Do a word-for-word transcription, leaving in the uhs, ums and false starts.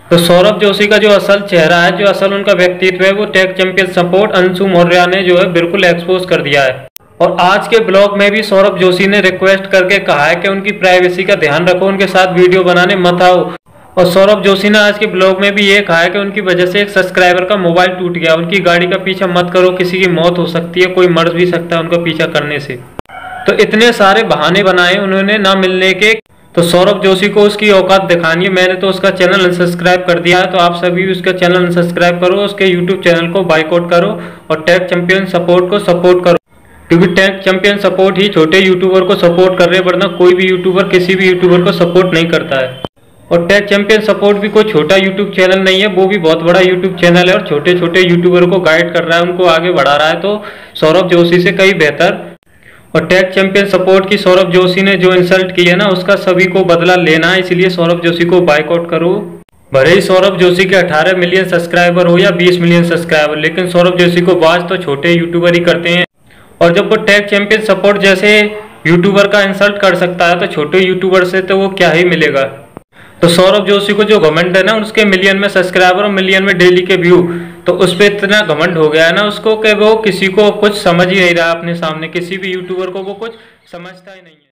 तो सौरभ जोशी का जो असल चेहरा है, जो असल उनका व्यक्तित्व है, वो tech champion support Anshu Maurya ने जो है बिल्कुल एक्सपोज कर दिया है। और आज के ब्लॉग में भी सौरभ जोशी ने रिक्वेस्ट करके कहा है कि उनकी प्राइवेसी का ध्यान रखो, उनके साथ वीडियो बनाने मत आओ। और सौरभ जोशी ने आज के ब्लॉग में भी ये कहा है कि उनकी वजह से एक सब्सक्राइबर का मोबाइल टूट गया, उनकी गाड़ी का पीछा मत करो, किसी की मौत हो सकती है, कोई मर भी सकता है उनका पीछा करने से। तो इतने सारे बहाने बनाए उन्होंने ना मिलने के। तो सौरभ जोशी को उसकी औकात दिखानी है। मैंने तो उसका चैनल अनसब्सक्राइब कर दिया है, तो आप सभी उसका चैनल अनसब्सक्राइब करो, उसके यूट्यूब चैनल को बाइकआउट करो और टेक चैंपियन सपोर्ट को सपोर्ट करो, क्योंकि टेक चैंपियन सपोर्ट ही छोटे यूट्यूबर को सपोर्ट कर रहे हैं, वरना कोई भी यूट्यूबर किसी भी यूट्यूबर को सपोर्ट नहीं करता है। और टेक चैंपियन सपोर्ट भी कोई छोटा यूट्यूब चैनल नहीं है, वो भी बहुत बड़ा यूट्यूब चैनल है और छोटे छोटे यूट्यूबर को गाइड कर रहा है, उनको आगे बढ़ा रहा है, तो सौरभ जोशी से कहीं बेहतर। और टेक चैंपियन सपोर्ट की सौरभ जोशी ने जो इंसल्ट की है ना, उसका सभी को बदला लेना है, इसलिए सौरभ जोशी को बाइकआउट करो। भले ही सौरभ जोशी के अठारह मिलियन सब्सक्राइबर हो या बीस मिलियन सब्सक्राइबर, लेकिन सौरभ जोशी को बात तो छोटे यूट्यूबर ही करते हैं। और जब वो टेक चैंपियन सपोर्ट जैसे यूट्यूबर का इंसल्ट कर सकता है, तो छोटे यूट्यूबर से तो वो क्या ही मिलेगा। तो सौरभ जोशी को जो घमंड है ना, उसके मिलियन में सब्सक्राइबर और मिलियन में डेली के व्यू, तो उस पर इतना घमंड हो गया है ना उसको कि वो किसी को कुछ समझ ही नहीं रहा अपने सामने, किसी भी यूट्यूबर को वो कुछ समझता ही नहीं है।